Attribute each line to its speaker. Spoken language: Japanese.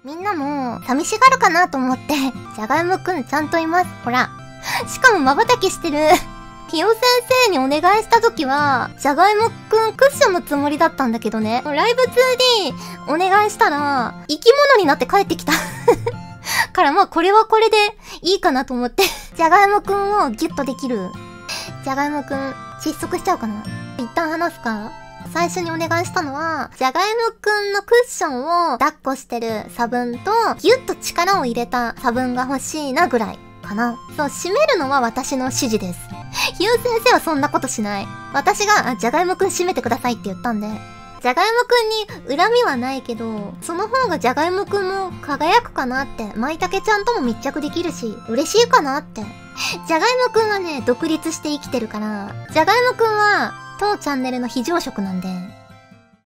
Speaker 1: みんなも寂しがるかなと思って、じゃがいもくんちゃんといます。ほら。しかも瞬きしてる。ひよ先生にお願いした時は、じゃがいもくんクッションのつもりだったんだけどね。ライブ 2D お願いしたら、生き物になって帰ってきた。からまあこれはこれでいいかなと思って。じゃがいもくんをギュッとできる。じゃがいもくん、窒息しちゃうかな。一旦話すか。最初にお願いしたのは、じゃがいもくんのクッションを抱っこしてる差分と、ギュッと力を入れた差分が欲しいなぐらいかな。そう、締めるのは私の指示です。ひよ先生はそんなことしない。私が、じゃがいもくん締めてくださいって言ったんで。じゃがいもくんに恨みはないけど、その方がじゃがいもくんも輝くかなって、まいたけちゃんとも密着できるし、嬉しいかなって。じゃがいもくんはね、独立して生きてるから、じゃがいもくんは、当チャンネルの非常食なんで、